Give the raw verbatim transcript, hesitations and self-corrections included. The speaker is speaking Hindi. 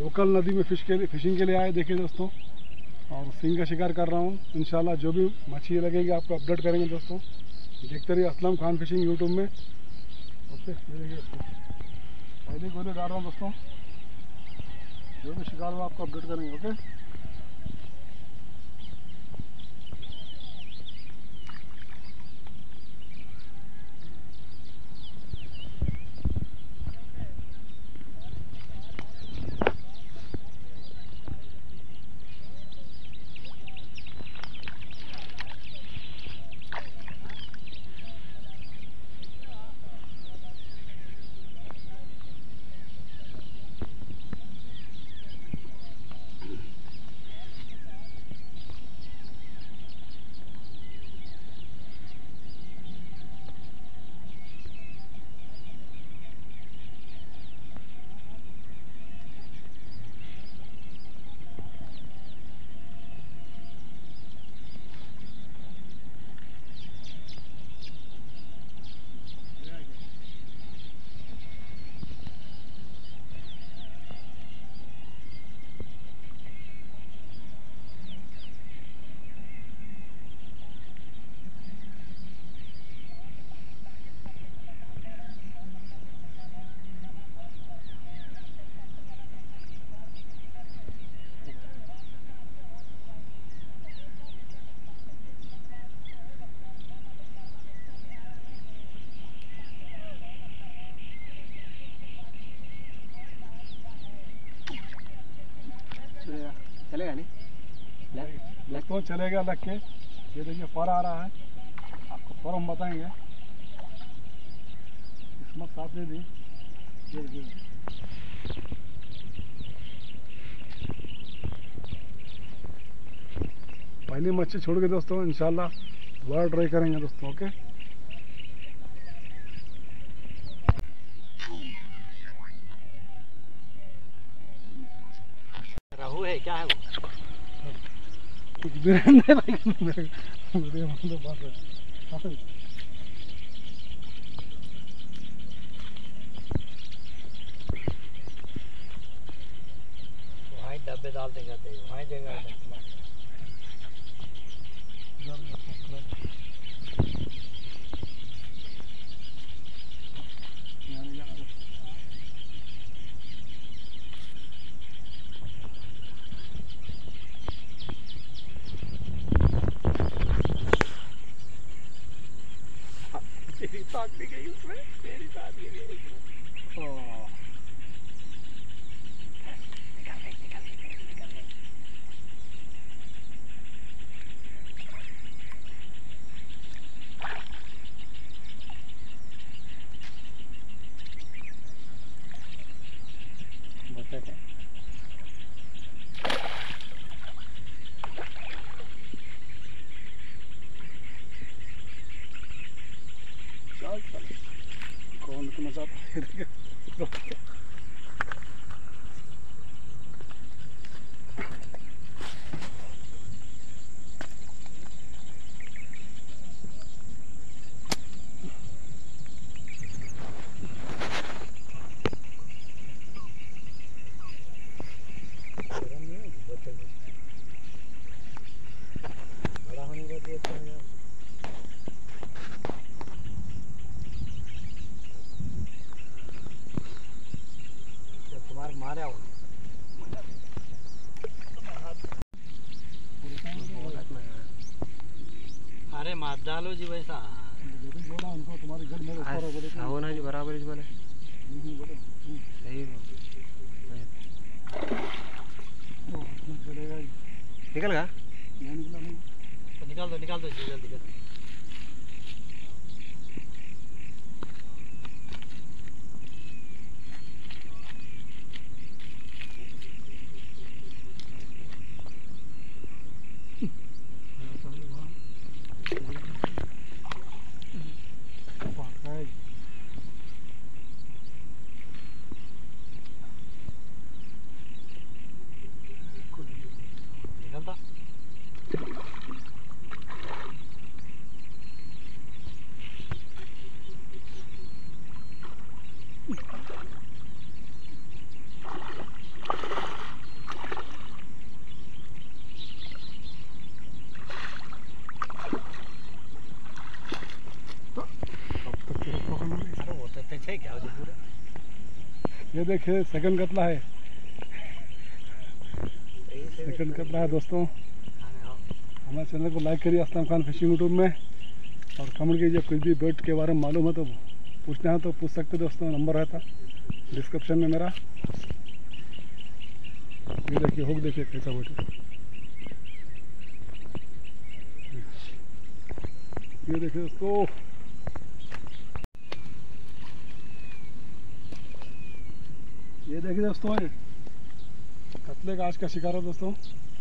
लोकल नदी में फिश के लिए फिशिंग के लिए आए। देखिए दोस्तों, और सिंग का शिकार कर रहा हूँ। इंशाल्लाह जो भी मछली लगेगी आपको अपडेट करेंगे दोस्तों। देखते रहिए असलम खान फिशिंग यूट्यूब में। ओके, देखिए पहले गोले डाल रहा हूँ दोस्तों, जो भी शिकार हुआ आपको अपडेट करेंगे। ओके, चलेगा नहीं दोस्तों, चलेगा लग के। ये देखिए फर आ रहा है, आपको फर हम बताएंगे। किस्मत साथ दे दी। ये देखिए पहली मच्छी छोड़ के दोस्तों, इंशाल्लाह दोबारा ट्राई करेंगे दोस्तों। ओके, रहू है क्या है वो? कुछ भी रहने भाई मेरे मेरे मतलब बस है। वहीं डब्बे डाल देंगे, वहीं देंगे। तेरी ताक भी गई उसमें, तेरी ताक भी गई उसमें। ओह, निकल गई, निकल गई, निकल गई। बच्चा क्या? चल चल, कौन इतना चाहता है? बड़ा होने का देखते हैं यार। तुम्हारे मारे आओ। अरे मार डालो जी वैसा। बोला उनको तुम्हारे घर में ऊपर है बोले। हो ना जी, बराबर ही बोले। सही है। चलेगा, निकल गया? नहीं निकला नहीं। तो निकाल दो, निकाल दो जल्दी कर। निकलता देखिए सेकंड कतला है, सेकंड कतला है दोस्तों। हमारे चैनल को लाइक करिए असलम खान फिशिंग यूट्यूब में, और कमेंट कीजिए कुछ भी बेट के बारे में मालूम है तो पूछना है तो पूछ सकते दोस्तों, नंबर रहता डिस्क्रिप्शन में मेरा। ये देखिए हुक देखिए कैसा बेट, ये देखिए दोस्तों, ये देखिए दोस्तों, ये कतले का आज का शिकार है दोस्तों।